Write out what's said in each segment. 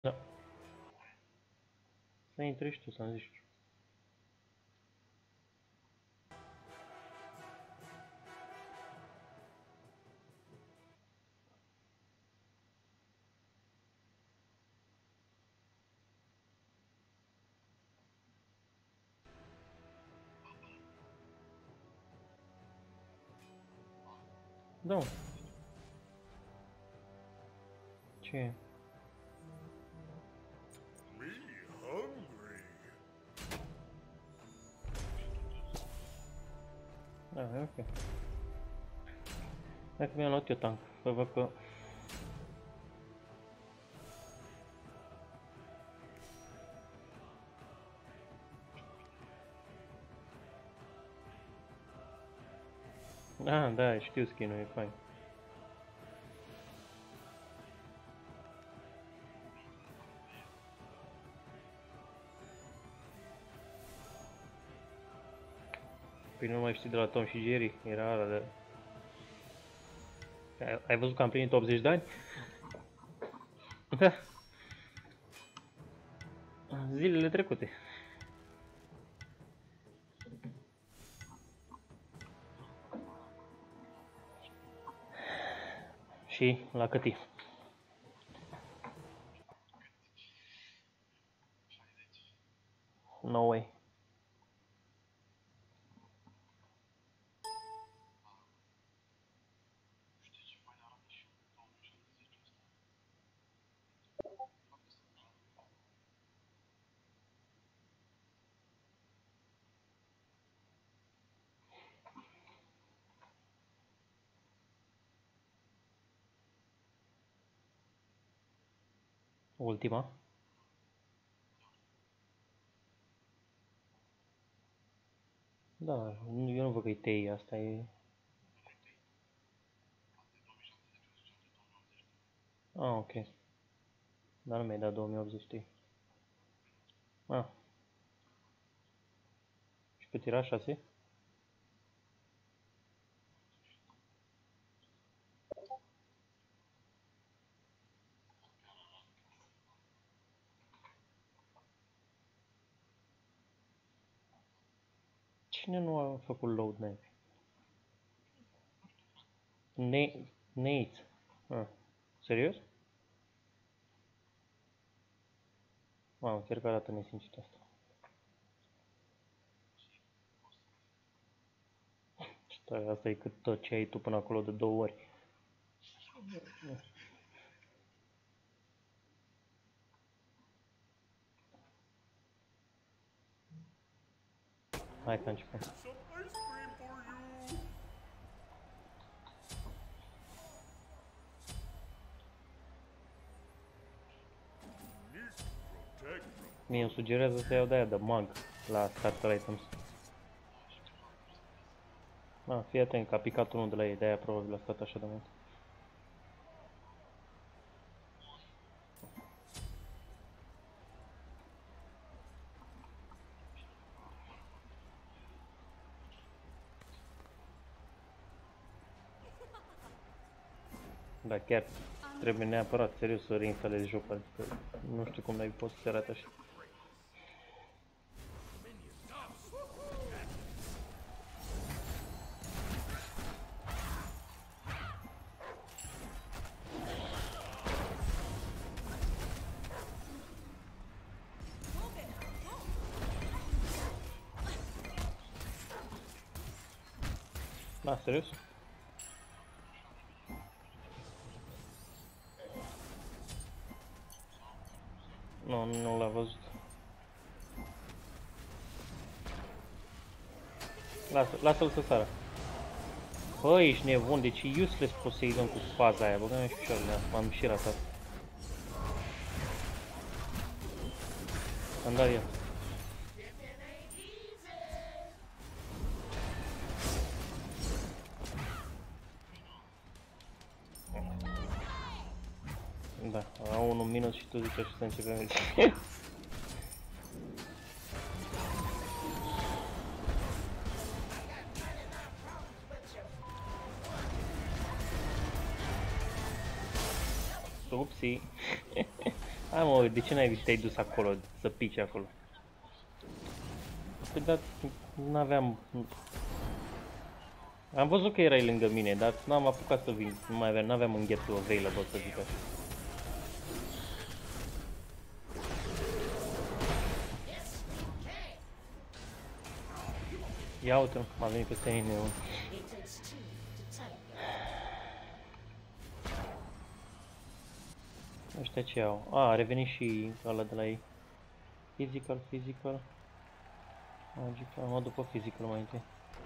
Da. Să intri și tu, să-mi zici. Da. Ce e? Da, e ok. Hai că mi-am luat eu tank. Să văd că... Ah, da, știu skin-ul, e fain. Păi nu mai știi de la Tom și Jerry? Era ala de... Ai văzut că am plinit 80 de ani? Da. Zilele trecute. Și la cât e? No way. Ultima. Da, eu nu văd că-i tei, asta e... Ah, ok. Dar nu mi-ai dat 2080 tei. Ah. Și cât era? 6? Cine nu a făcut load name? Nate. Ah. Serios? Mamă, chiar că arată nesimțit asta. Stai, asta e cât tot ce ai tu până acolo de 2 ori. Hai că începem. Mie îmi sugerează să iau de-aia de mag la starter items. Ah, fii atent că a picat unul de la ei, de-aia probabil a stat așa de mult. Da, chiar trebuie neapărat, serios, să reinstalezi jocul, adică nu știu cum n-ai fost să se arate așa. Da, serios? Nu l-a văzut. Lasă-l să sară. Băi, ești nebun, deci e useless Poseidon cu faza aia, băgă-mi și picioarele, m-am și ratat. Am dat eu. Da, au 1 minut și tu zici așa să începem. Upsi. Hai mă, de ce te-ai dus acolo, să pici acolo? Păi da, n-aveam... Am văzut că erai lângă mine, dar n-am apucat să vin, n-aveam înghețul available, să zic așa. Ia uite-l, m-a venit peste mine unul. Ăștia ce au? A revenit și ăla de la ei. Physical. Magical, mă duc pe physical mai întâi.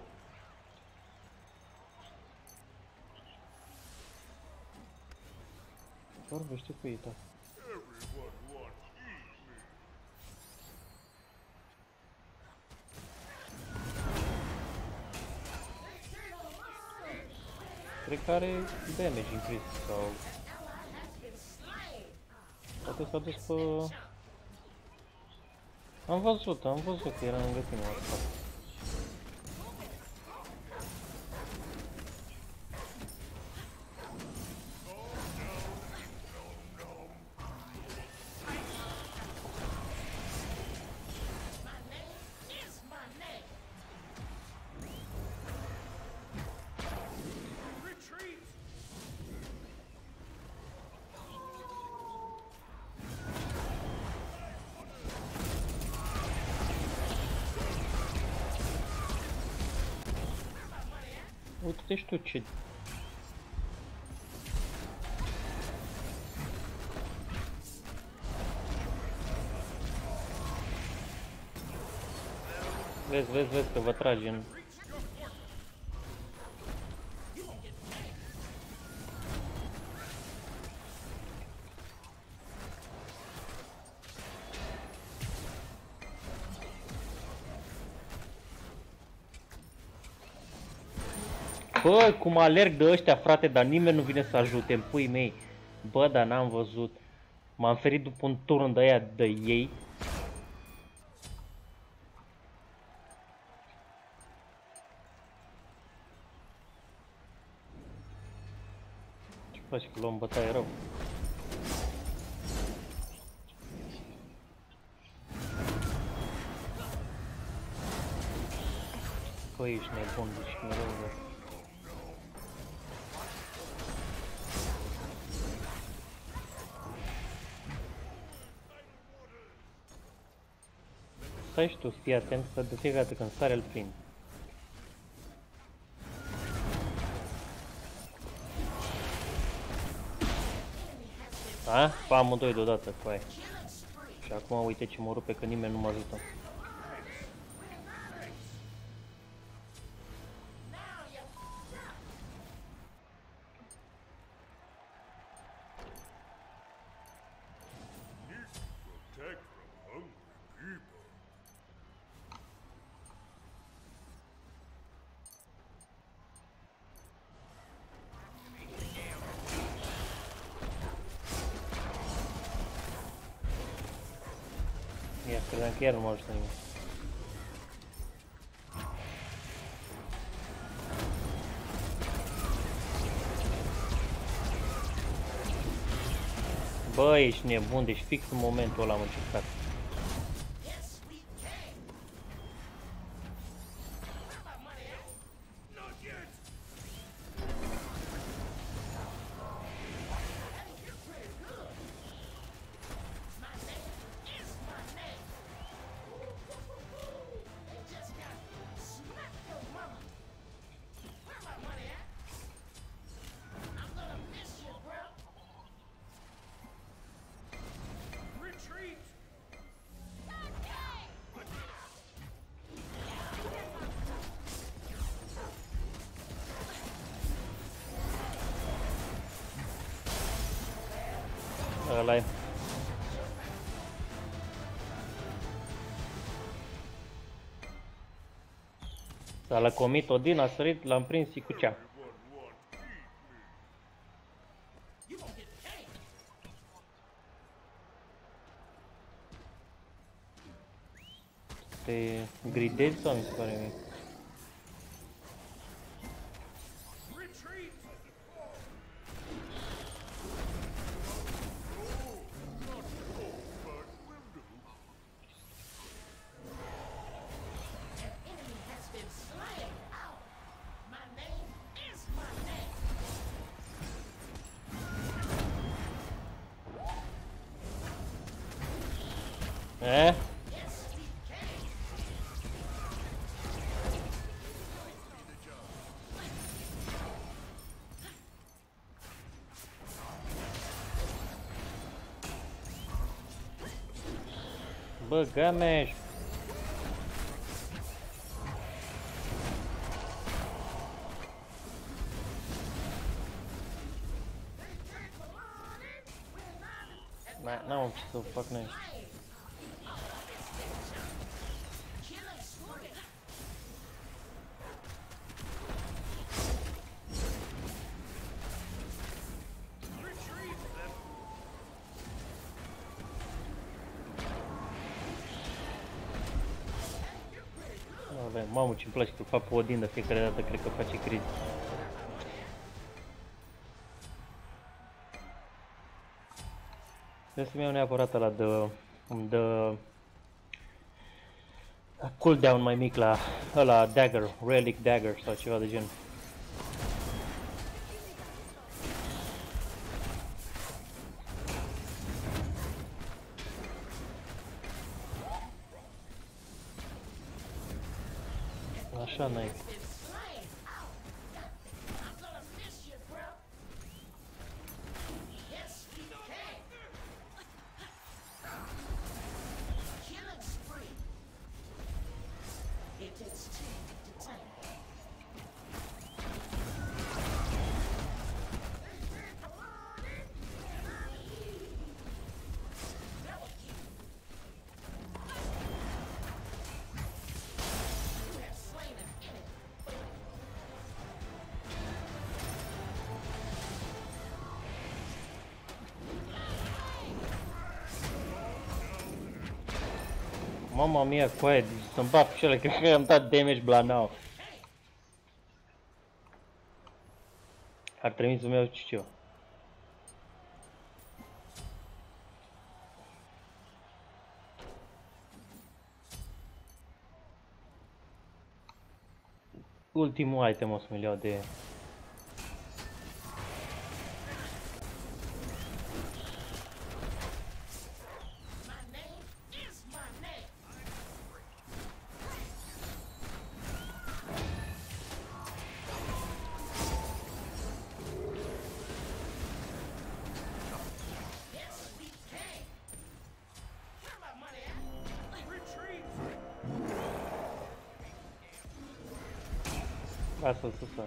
Vorbește cu ei, da. Cred că are damage increase sau... Poate s-a dus pe... Am văzut că era lângă tine asta. Uite-te și tu ce... Vezi că vă trage în... Bă, cum alerg de ăștia, frate, dar nimeni nu vine să ajute în pui mei. Bă, dar n-am văzut. M-am ferit după un turn de aia de ei. Ce faci că luăm bătaie rău? Bă, ești nebun, ești mereu, bă. Stai și tu, fii atent că de fiecare dată când sare îl prind. A? Pa amândoi deodată, cu aia. Și acum uite ce mă rupe că nimeni nu mă ajută. Ia, credeam că iar nu mă ajută nimeni. Bă, ești nebun, deci fix în momentul ăla am încercat. Ăla-i. S-a lăcomit Odin, a sărit, l-am prins și cu cea. Te gridezi sau mi se pare mie? Eh? Bă, gameș! N-am ce să fac noi. Mamă, ce-mi place că fac pe Odin de fiecare dată, cred că face crit. Trebuie să-mi iau neapărat ăla de cooldown mai mic la ăla dagger, relic dagger sau ceva de genul. Așa n-ai. Mama mia, coaie, să-mi bat picioarele, cred că am dat damage blanau. Ar trebui să-mi iau ceva. Ultimul item o să mi-l iau de... Asta, sus.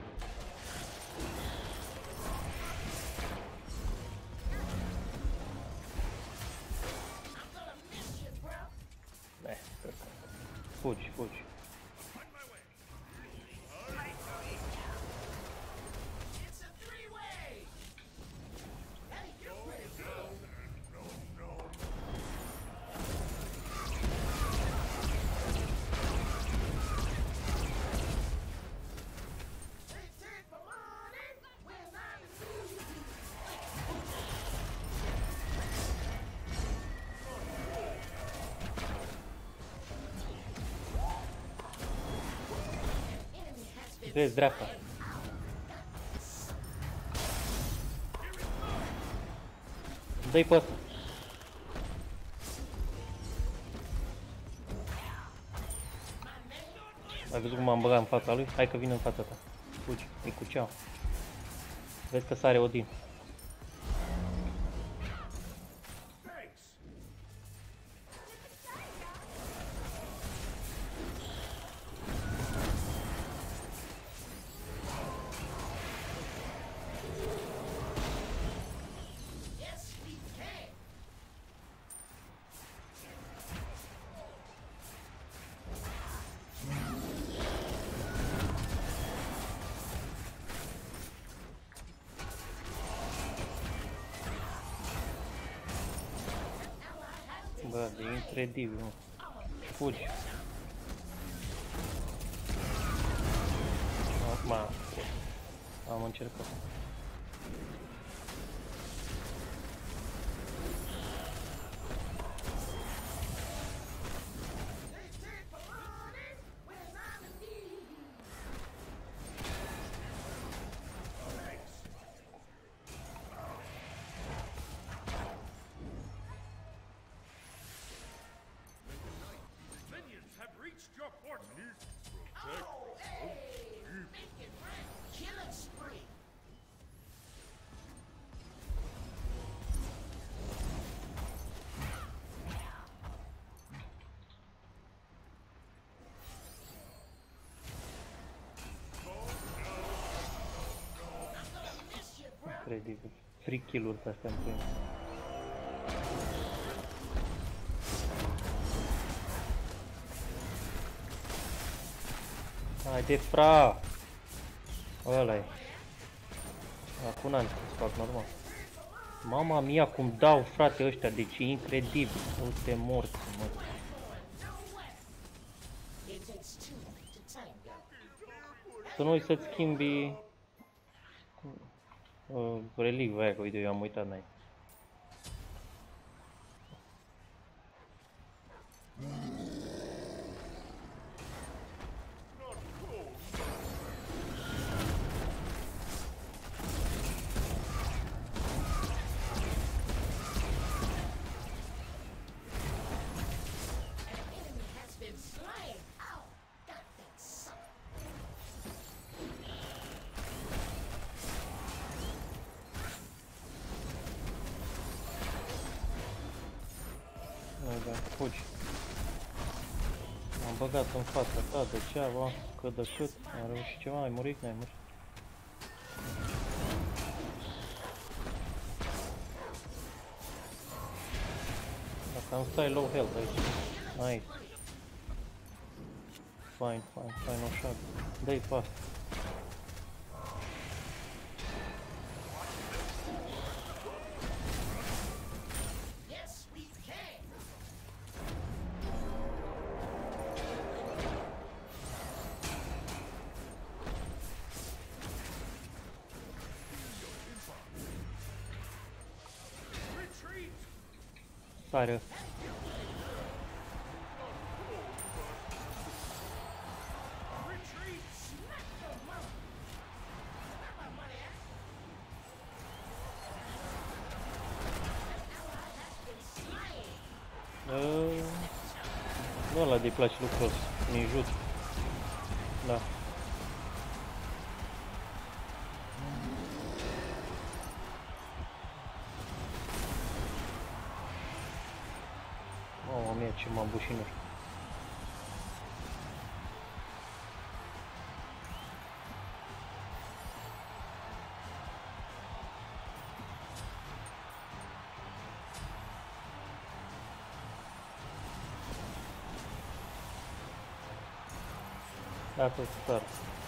Fugi, fugi. Vezi, dreapta. Dă-i pe ăsta. Ai văzut cum m-am băgat în fața lui? Hai că vine în fața ta. Fugi, e cu ceau. Vezi că sare Odin. Bă, e incredibil, mă. Fugi. Acum am încercat. Incredibil. Free kill-uri pe astea în plin. Haide, fra! Ăla-i. Acum n-am ce să fac normal. Mama mia, cum dau, frate, ăștia, deci e incredibil. Uite, morți, mă. Să nu uiți să-ți schimbi relicvia aia, că uite, eu am uitat n-ai. Fugi. M-am băgat în fața ta degeaba, cât de cât, am reușit ceva, ai murit, n-ai murit. Dacă am stai low health aici. Nice. Fine, o shot. Dă-i pe asta. Sare. Nu ăla de-i place lucrul ăsta, mi-i jut. Da. Mamă mia, ce m-am bușinut. That's a start.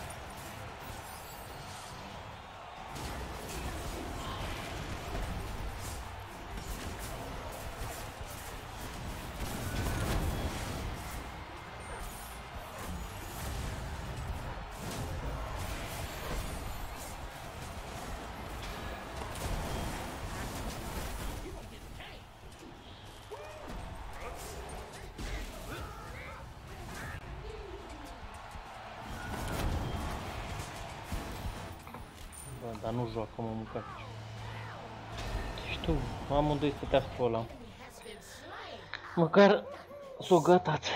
Dar nu joacă, mă mâncați. Și tu, amândoi stăteați pe ăla. Măcar s-o gătați.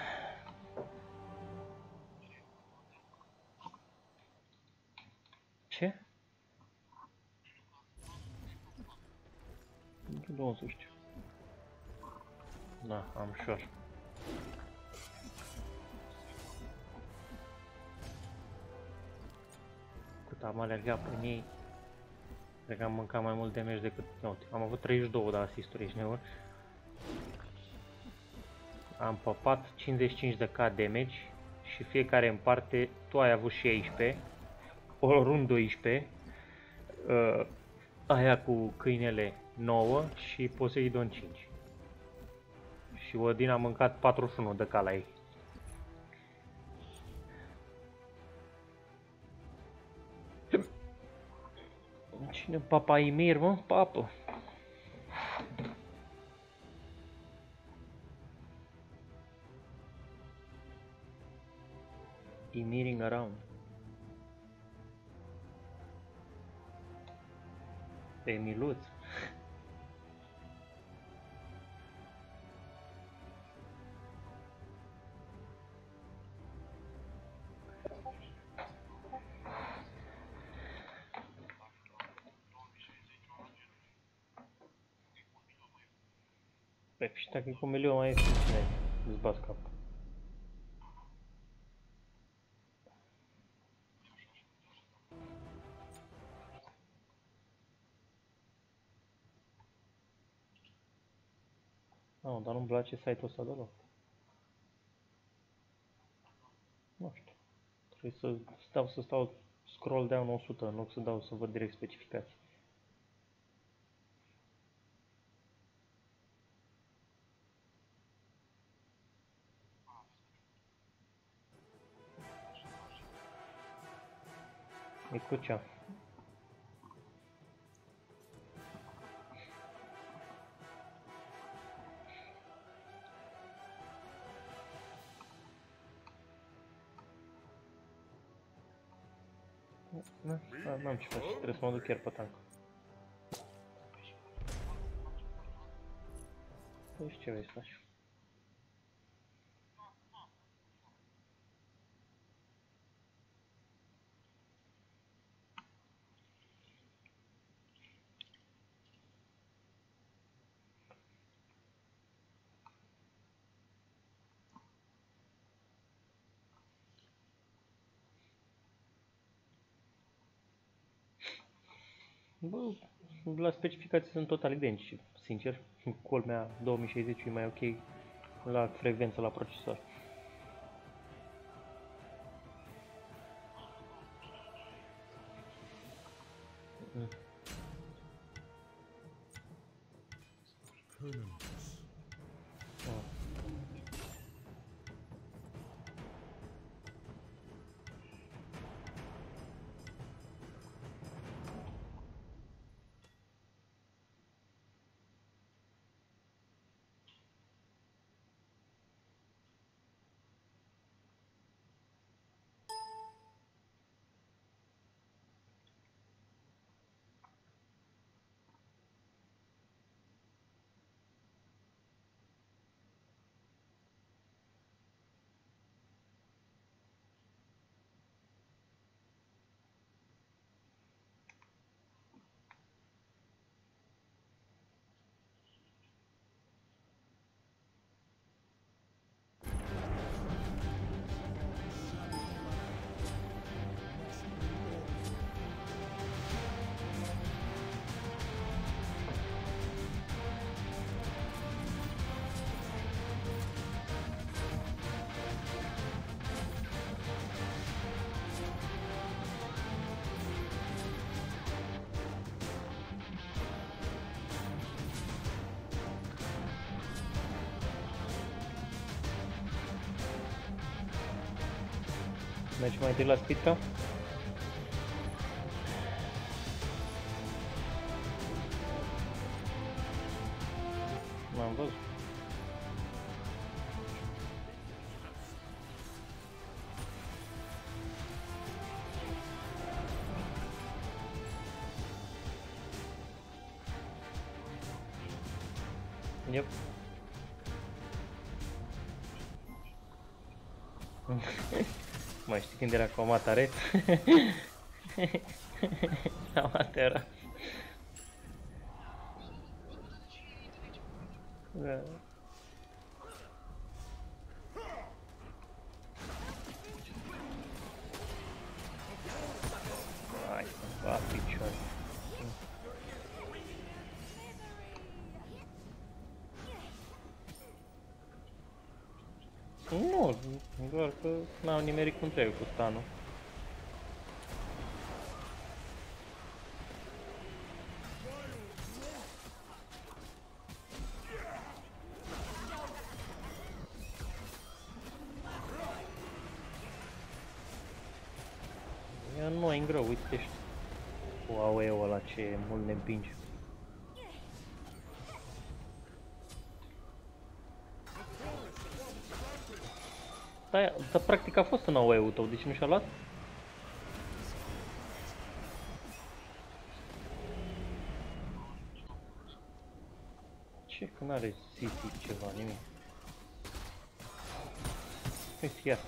Ce? Nu știu. Da, am sure. Am alergat prin ei. Cred că am mâncat mai mult damage decât... Nu, am avut 32 de asisturi, ești nebun. Am păpat 55 de k damage și fiecare în parte. Tu ai avut 16, Orun 12, aia cu câinele 9 și Poseidon 5. Și Odin a mâncat 41 de k la ei. Cine papa Ymir, mă? Papă. Ymiring around. Emiluț. Păi, și dacă e cu 1.000.000 mai ieftin, cine îți bați capul? No, dar nu-mi place site-ul ăsta deloc. Nu știu. Trebuie să stau scroll down 100 în loc să dau să văd direct specificații. E crucial. N-am ce face, trebuie să mă duc chiar pe tank. Păi și ce vrei să faci? Bă, la specificații sunt total identici, sincer. Culmea 2060 e mai ok la frecvență la procesor. Cernunnos. Mergi mai întâi la spica? M-am văzut. Yep. Mai știi când era cu Amatare? Amatera. Da. Hai să bat picioare. Nu, doar că n-au nimerit cum trebuie cu stanul. E annoying rău, uite-și cu AOE-ul ăla ce mult ne împinge. Dar practic a fost în AOE-ul tău, deci nu și-a luat? Ce? Că n-are CC ceva, nimic. Uite, iar.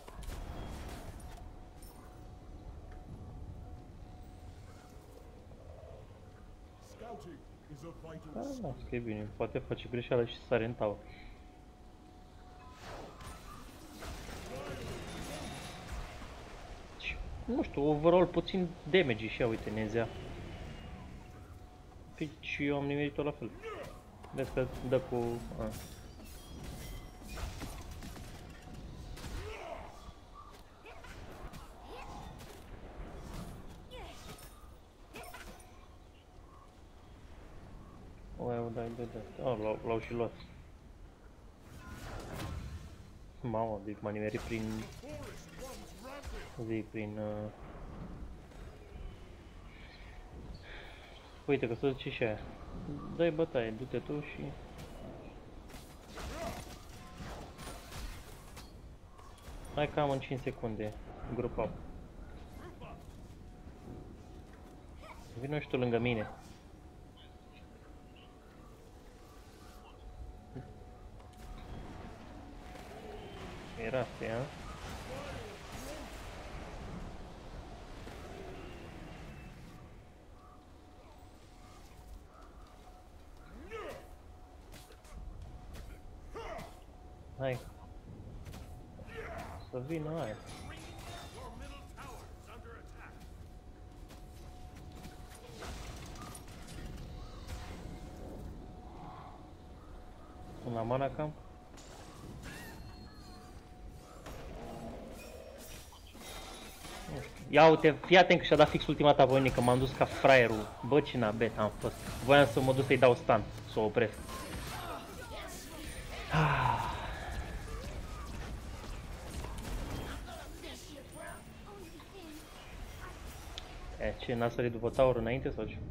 Las că e bine, poate face greșeală și sare în tower. Nu știu, overall puțin damage și ia, uite, nezea. Păi și eu am nimerit-o la fel. Vezi că dă cu... Da. Oh, l-au și luat. Mamă, deci m-a nimerit prin... Uite că se duce și aia. Dai bătaie, du-te tu și... Hai cam în 5 secunde. Group up. Vino și tu lângă mine. Era asta, a? Hai. Să vină aia. Una mana cam. Ia uite, fii atent că și-a dat fix ultima ta voinică, m-am dus ca fraierul. Bă, ce nabet am fost. Voiam să mă duc să-i dau stun, să o opresc. Ce, n-a sărit după tower înainte sau ce?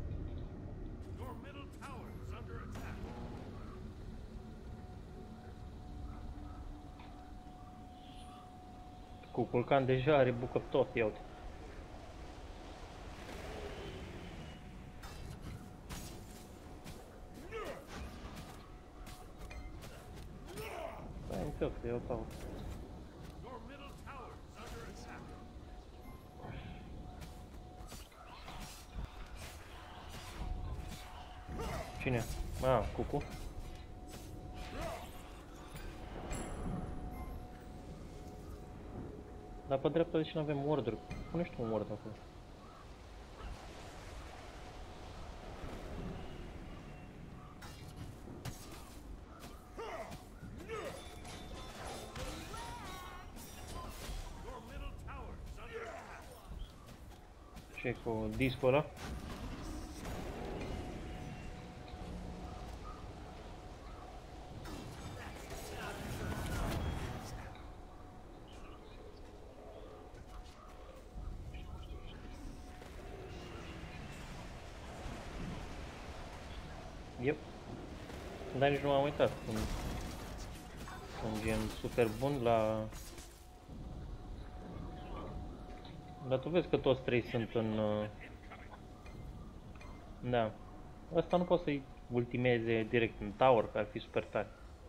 Cu culcan deja are bucă tot, ia uite. Stai încet, să iau tower. Cine? Ah, Cucu. Dar pe dreapta de ce n-avem ward-uri? Pune-și tu un ward acolo. Ce cu discul ăla? Yep. Dar nici nu m-am uitat. Sunt gen super bun la... Dar tu vezi că toți trei sunt în... Da. Asta nu poți să-i ultimeze direct în tower, că ar fi super tare.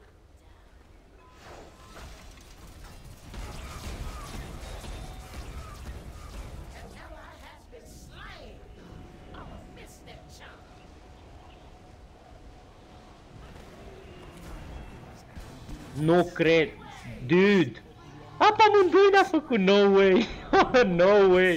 Nu cred, dude! Apa amândoi n-a făcut, no way! No way!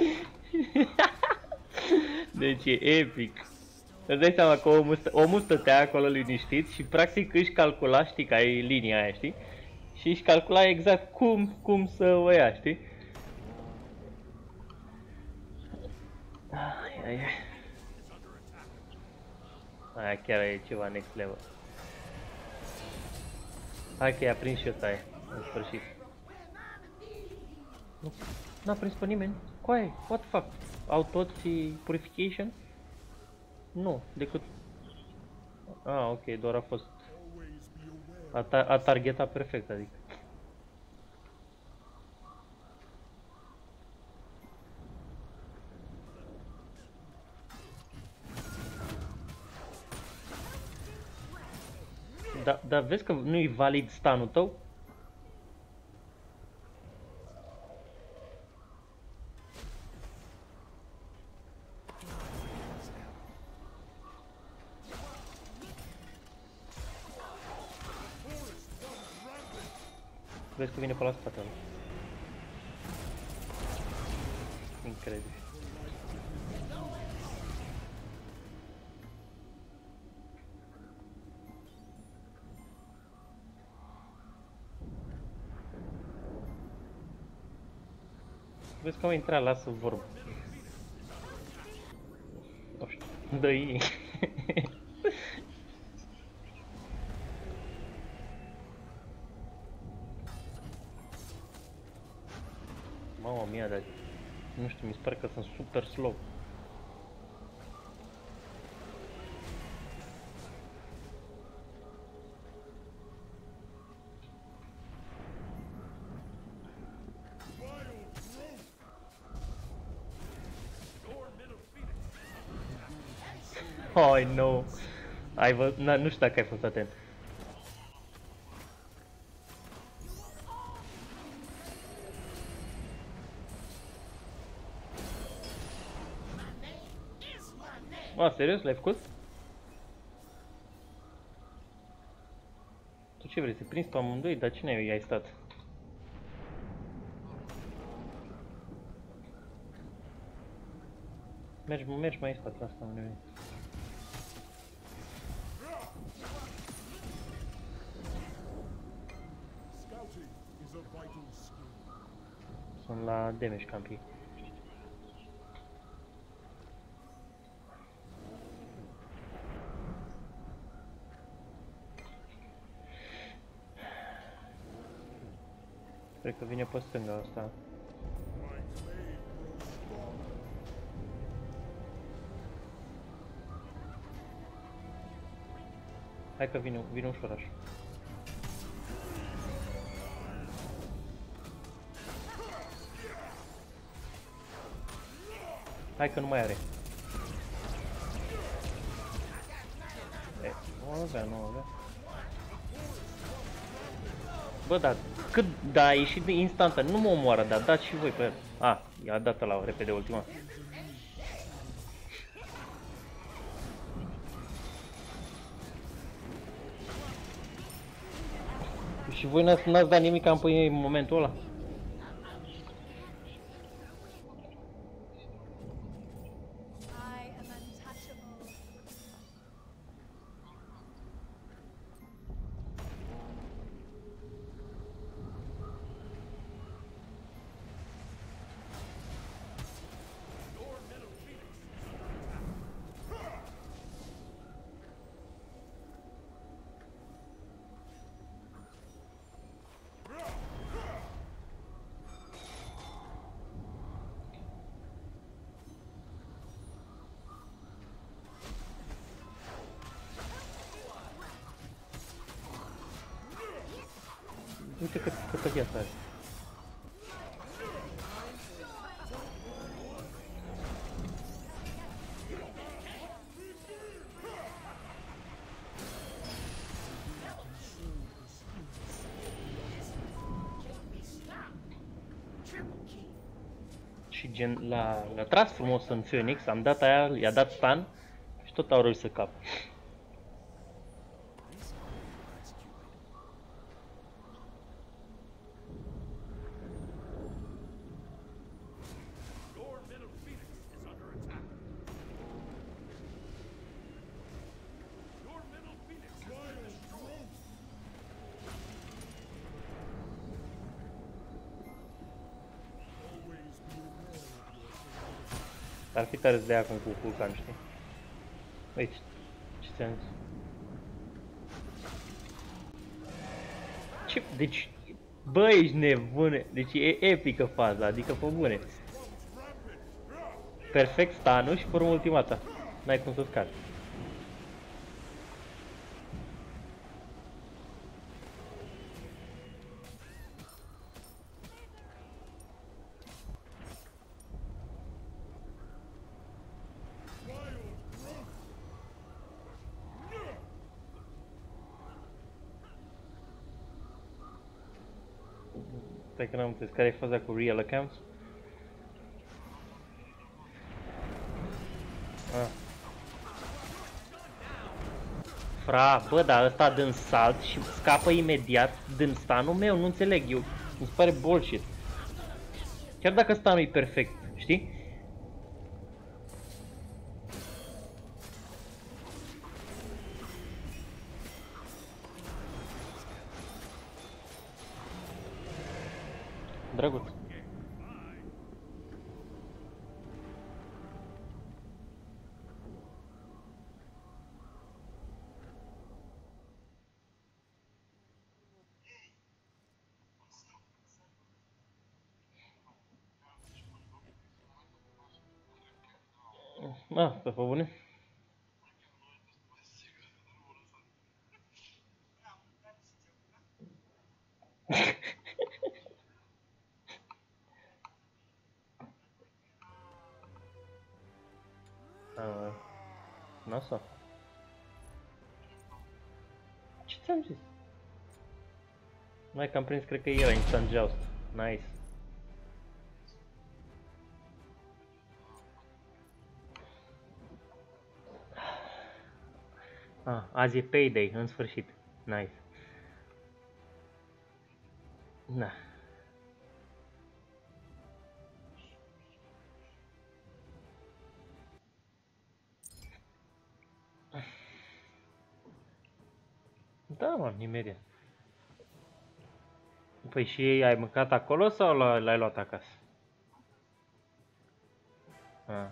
Deci e epic. Îți dai seama că omul stătea acolo liniștit și practic își calcula, știi, că ai linia aia, știi? Și își calcula exact cum să o ia, știi? Aia chiar e ceva next level. Hai că i-a prins și ăsta aia, în sfârșit. Nu, n-a prins pe nimeni. Coaie, what the fuck? Au toți purification? Nu, decât... Ah, ok, doar a fost... A targetat perfect, adică. Dar vezi că nu-i valid stun-ul tău? Vezi că vine pe la spate. Incredibil. Vezi că au intrat, lasă vorbă. Nu știu, dă-i. Mamma mia, dar nu știu, mi se pare că sunt super slow. Oh, no. Ai văzut? Nu știu dacă ai fost atent. Serios? L-ai făcut? Tu ce vrei, să prinzi pe amândoi? Dar cine ai stat? Mergi mai în spate, asta nu nimic. Sunt la damage campii. Cred că vine pe stânga asta. Hai că vine ușoraș. Hai că nu mai are. Nu avea. Bă, dar cât a ieșit de instantă, nu mă omoară, dar dați și voi pe el. I-a dat la repede ultima. Și voi n-ați dat nimic în momentul ăla? Uite câtă viață are. Și gen l-a tras frumos în Phoenix, am dat aia, i-a dat stun și tot au reușit să cap. Ar fi tare să dea acum cu vulcan, știi? Uite, ce ți-am zis. Ce? Deci, bă, ești nebune. Deci e epică faza, adică pe bune. Perfect stun-ul și pe ultimata. N-ai cum să scapi. Stai că n-am înțeles, care e faza cu real accounts? Fra, bă, dar ăsta dând salt și scapă imediat dând stun-ul meu, nu înțeleg, mi se pare bullshit. Chiar dacă stun-ul e perfect, știi? Drăguț. Ah, pe bune. Nasol. Ce ți-am zis? Mai că am prins, cred că era instant Joust. Nice. Ah, azi e payday, în sfârșit. Nice. Da. Da, mă, imediat. Păi și ai mâncat acolo sau l-ai luat acasă? Ah.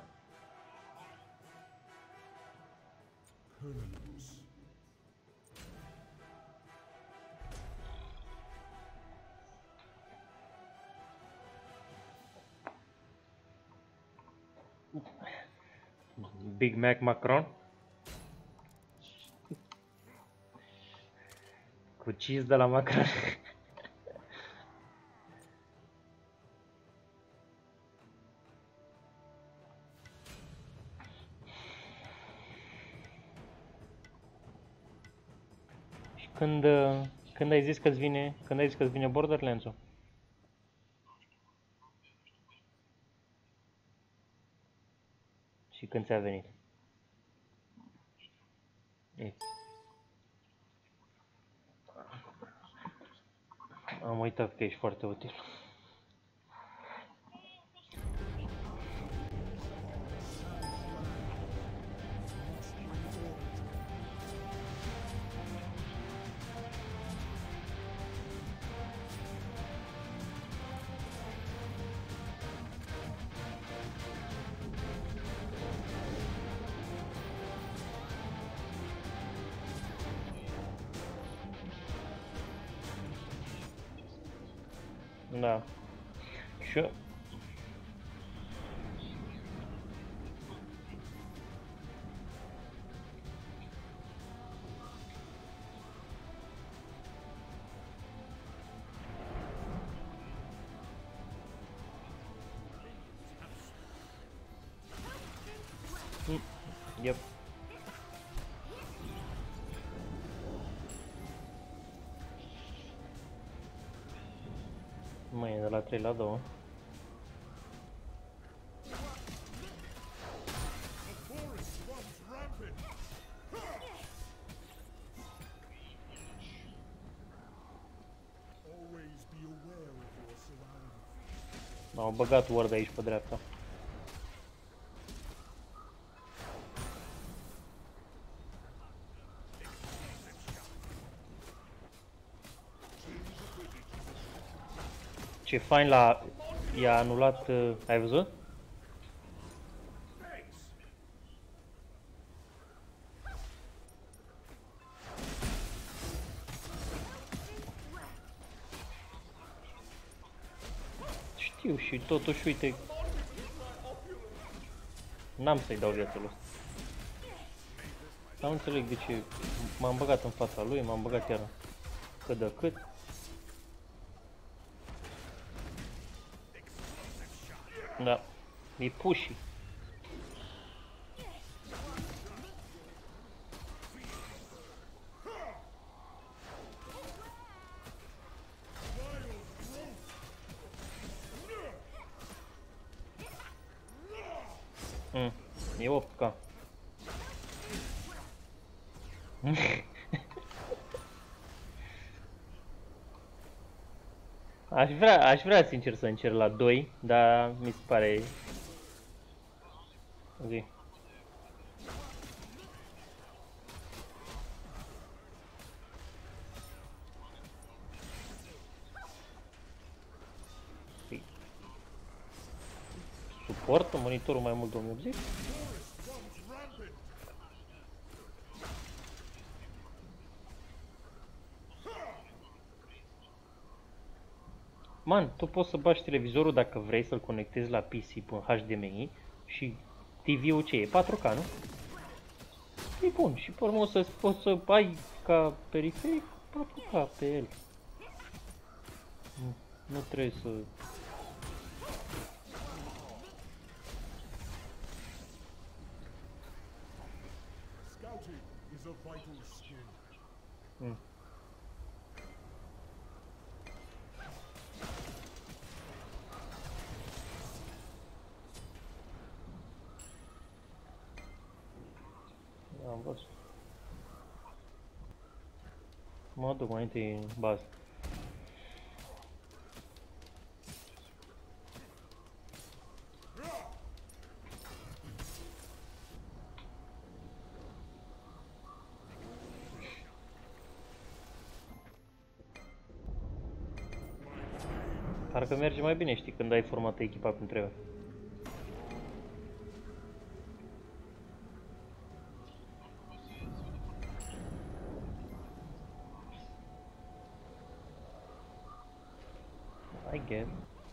Big Mac Macron? Cu cheese de la Macron. Și când ai zis că-ți vine Borderlands-ul? Și când ți-a venit? E. Am uitat că ești foarte util. Da. Și Yep. Mai e de la 3 la 2. Au băgat ward aici pe dreapta. Ce fain i-a anulat, ai văzut? Știu și totuși, uite, n-am să-i dau viața lui. Dar nu înțeleg de ce m-am băgat în fața lui, m-am băgat iar cât de cât. Da, e pushy. E 8K. Aș vrea sincer să încerc la 2, dar mi se pare... Zi. Suportă monitorul mai mult 2080? Man, tu poți să bagi televizorul dacă vrei să-l conectezi la PC pe HDMI și TV-ul ce e? 4K, nu? E bun. Și pe urmă o să poți să ai ca periferic 4K pe el. Nu trebuie să... Am văzut. Mă duc mai întâi în bază. Parcă merge mai bine, știi, când ai formată echipa cum trebuie. I guess.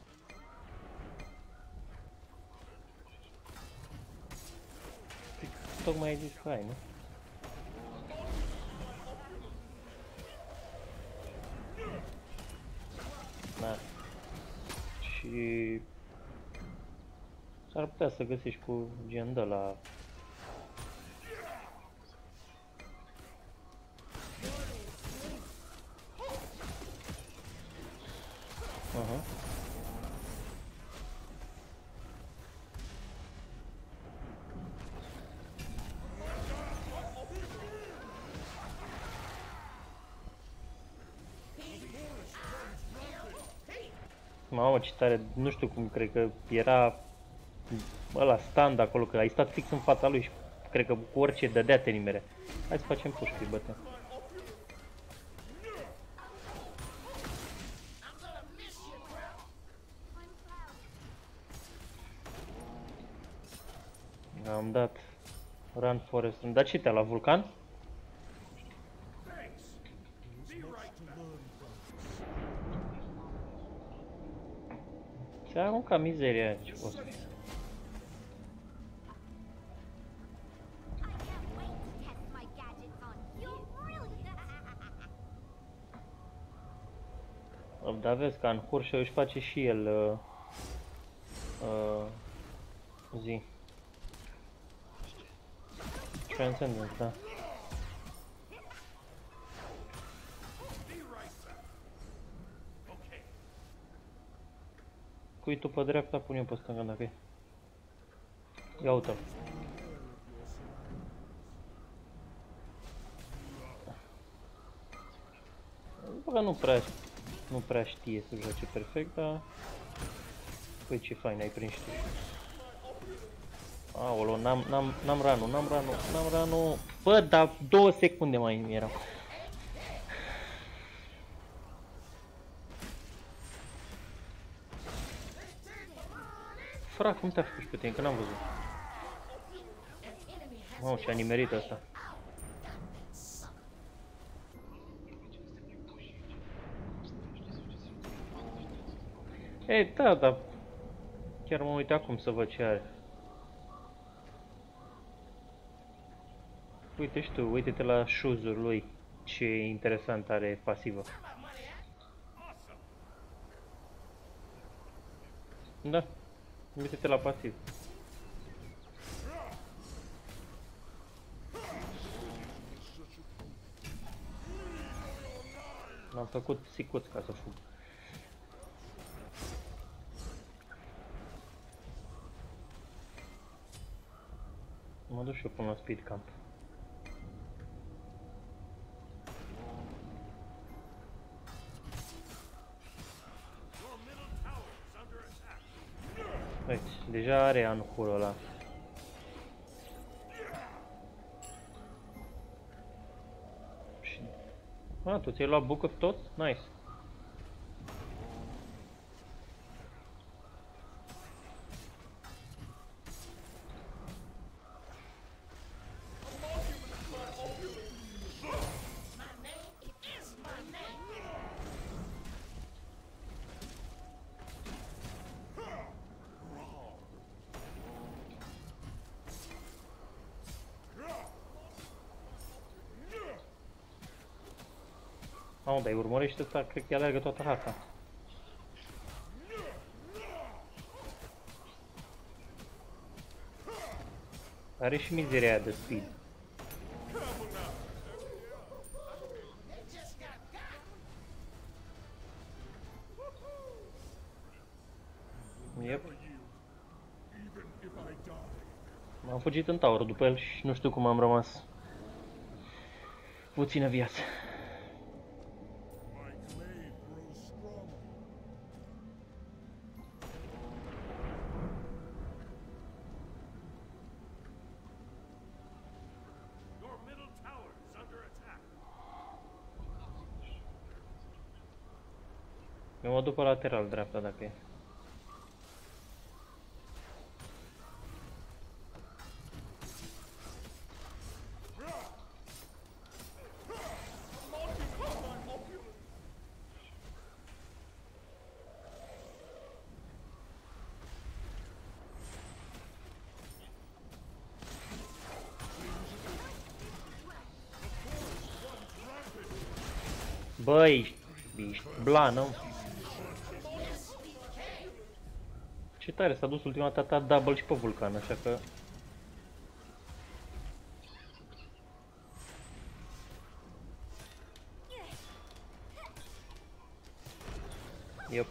Tocmai ai zis că ai, nu? Da. Și... s-ar putea să găsești cu gen de la... Mamă, ce tare, nu știu cum, cred că era ăla stand acolo, că ai stat fix în fața lui și cred că cu orice dădea te nimere. Hai să facem push, că-i bătem. Am dat Run Forest. Îmi da ce te-a la vulcan? Se arunca mizeria, ce poți fi. Dar vezi că în Hurșă își face și el zi. Transcendence, da. Pui tu pe dreapta, pun eu pe stânga dacă e. Ia uite-l. Bă, nu prea știe să joace perfect, dar... Păi ce fain, ai prins și tu. Aolo, n-am ranu. Bă, dar 2 secunde mai mi erau. Frac, cum te-a făcut pe tine, că n-am văzut. Mamă, ce-a nimerit ăsta. Ei, da, dar... chiar mă uit acum să văd ce are. Uite și tu, uite-te la shoes-uri lui. Ce interesant are pasivă. Da, uite-te la pasiv. Am făcut sicuț ca să fug. Mă duc și eu până la speed camp. Uite, deja are anucurul ăla. A, tu ți-ai luat bucă tot? Nice. Mamă, dar îi urmărește ăsta, cred că alergă toată harta. Are și mizeria aia de speed. Yep. M-am fugit în tower după el și nu știu cum am rămas puțină viață. Eu mă duc pe lateral dreapta dacă e. Băi, ești blană. Ce tare, s-a dus ultima dată double și pe vulcan, așa că... Yep.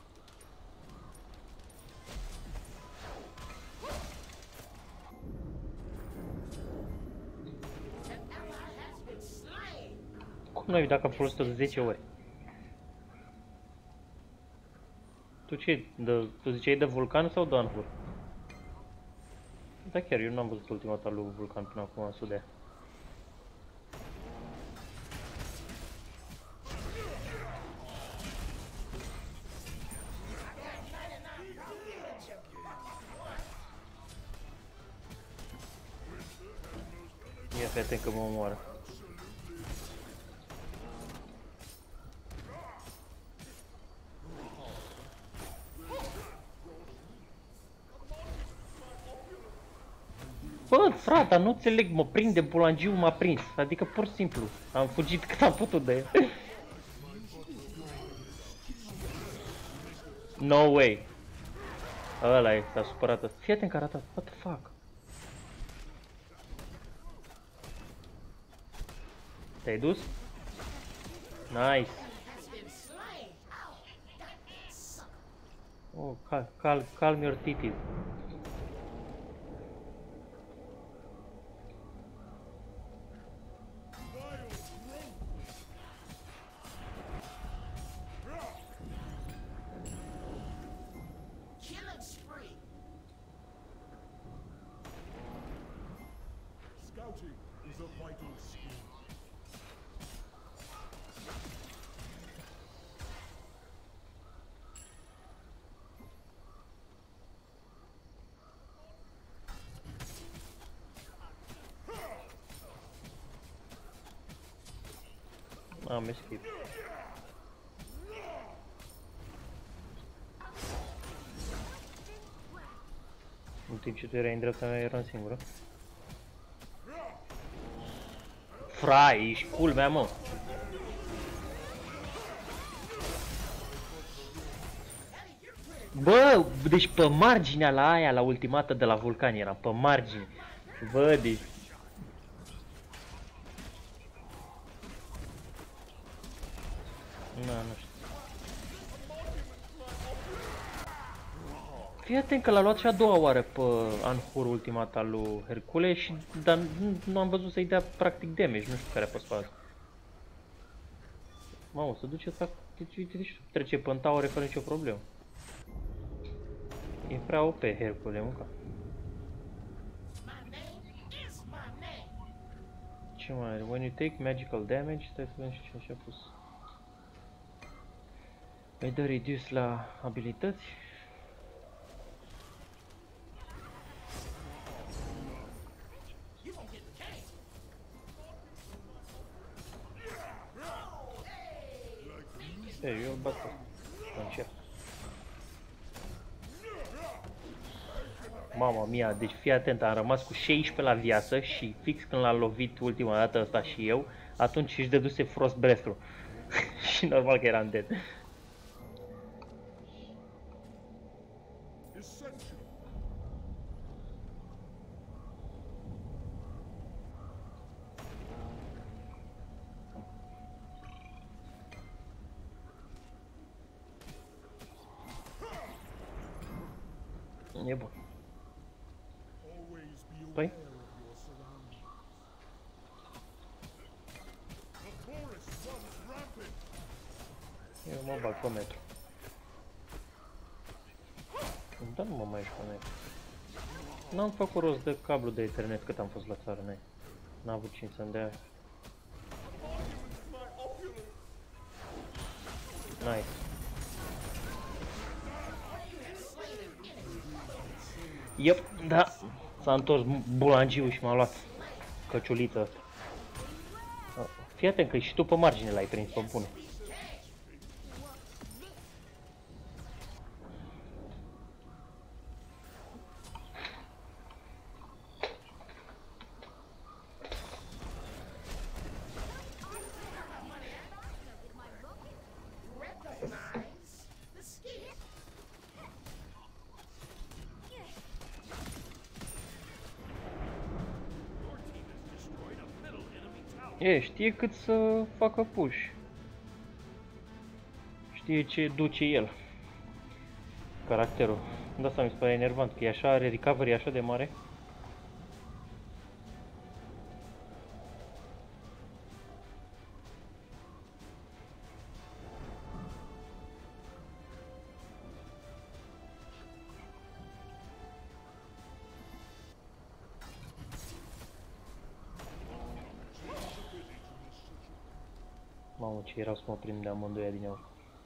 Cum n-ai dacă am folosit-o de 10 ori? Tu ce? Tu ziceai de vulcan sau de anhur? Da, chiar, eu n-am văzut ultima dată lui vulcan până acum în sudea. Ia fii atent că mă omoară. Bă, frate, nu înțeleg, mă prinde bulangiu, m-a prins. Adică pur și simplu, am fugit cât am putut de el. No way. Ăla e, s-a supărat ăsta. Fii atent că arată, what the fuck? Te-ai dus? Nice. Oh, calm your titties. Am escape. În timp ce tu erai în dreapta mea, eram singură. Frai, ești culmea, mă! Bă, deci pe marginea la aia, la ultimată de la vulcan eram, pe margine. Bă, deci... Nu știu. Fii atent că l-a luat și a doua oară pe Anhur ultimata lui Hercule și dar nu am văzut să-i dea practic damage, nu știu care a fost faza. Mamă, să duce ăsta, trece pe tower fără nicio problemă. E prea OP Hercule, mânca. Ce mai are? When you take magical damage, stai să vedem și ce așa pus. Îi dă reduce la abilități. Ei, eu bat încerc. Mama mia, deci fii atent, am rămas cu 16 la viață și fix când l-a lovit ultima dată ăsta și eu, atunci își dăduse Frost Breath-ul. Și normal că eram dead. E bun. Păi? Eu mă bag pe metru. Dar nu mă mai ești pe metru. N-am făcut rost de cablu de Ethernet cât am fost la țară, n-ai. N-am avut 5 să-mi dea. Nice. Yep, da. S-a întors bulangiul și m-a luat căciulița asta. Fii atent că și tu pe margine l-ai prins pe bune. Știe cât să facă push. Știe ce duce el. Caracterul. Da, asta mi se pare enervant, că e așa, are recovery așa de mare. Mamă, ce erau să mă prind de amândoi din ori.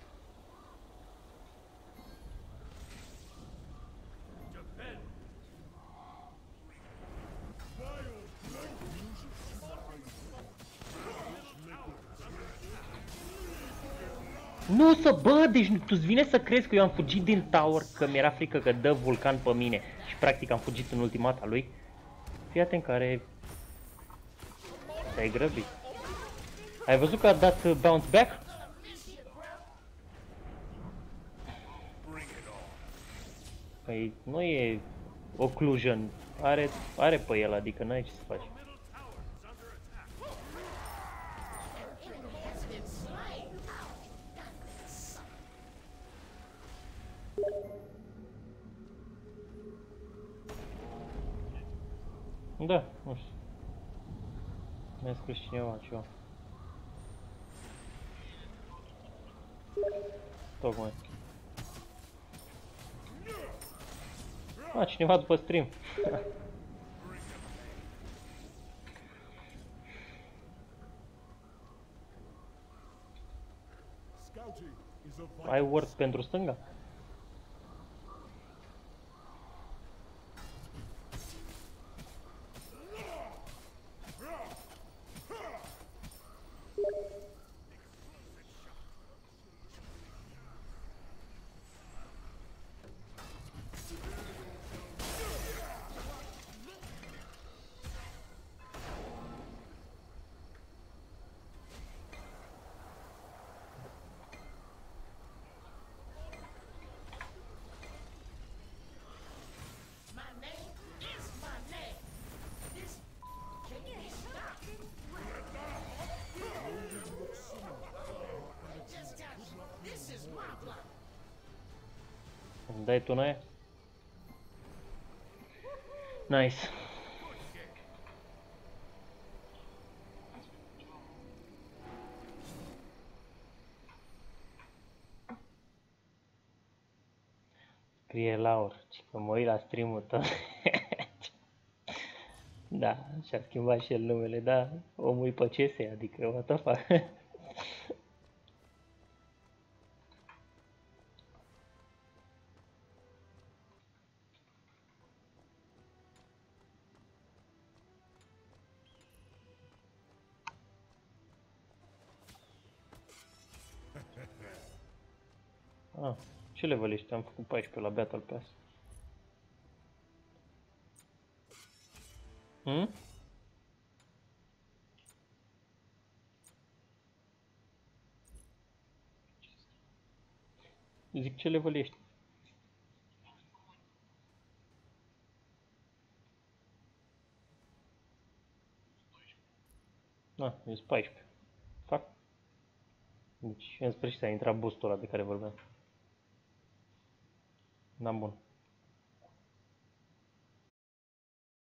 Nu să bă, deci tu-ți vine să crezi că eu am fugit din tower, că mi-era frică că dă vulcan pe mine și practic am fugit în ultimata lui. Fii atent care... Te-ai grăbit. Ai văzut că a dat bounce back? Păi nu e occlusion, are pe el, adică n-ai ce să faci. Da, nu știu. Mi-a scris cineva ceva. Tocmai. Cineva după stream. Ai word pentru stânga? Îmi dai tu în aia? Nice. Scrie Laur, că mă uit la stream-ul tău. Da, și-a schimbat și el numele, da, omul pe CS, adică what the fuck. Ce level ești? Am făcut 14 la Battle Pass. Zic ce level ești. Ah, e 14. Fac. Deci, în sfârșit a intrat boostul ăla de care vorbeam. Da, bun.